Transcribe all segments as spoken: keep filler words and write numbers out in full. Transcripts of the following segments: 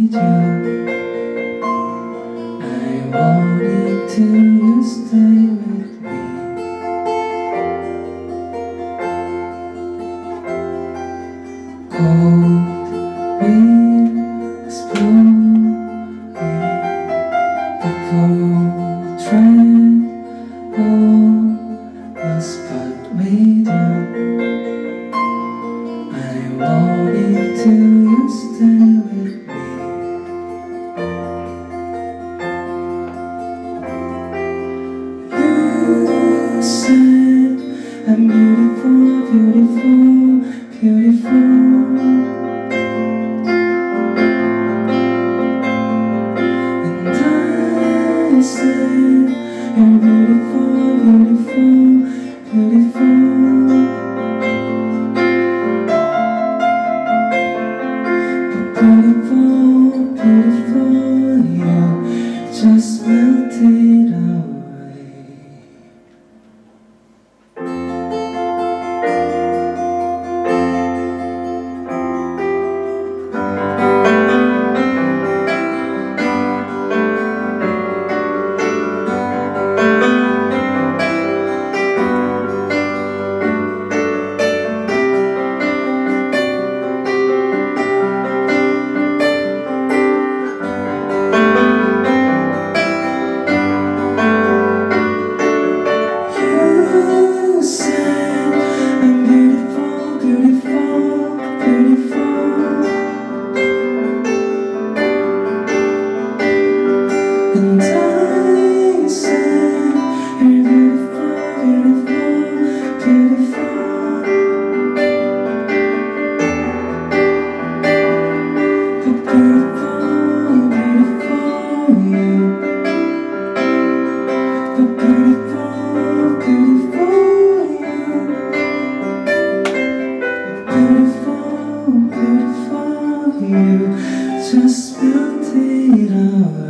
with you. I wanted to you stay with me. Cold wind is blowing, the cold train on the spot with you. I wanted to you stay with me. You said I'm beautiful, beautiful, beautiful. And I said you're beautiful, beautiful, beautiful. Beautiful, beautiful, you just melted away. And I said you're beautiful, beautiful, beautiful. But beautiful, beautiful, you. But beautiful, beautiful, you. Beautiful, beautiful, you just melted away.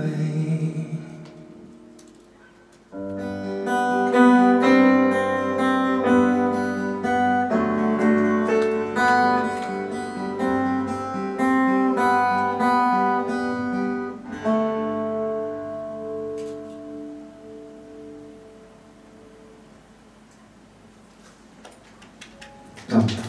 감사합니다.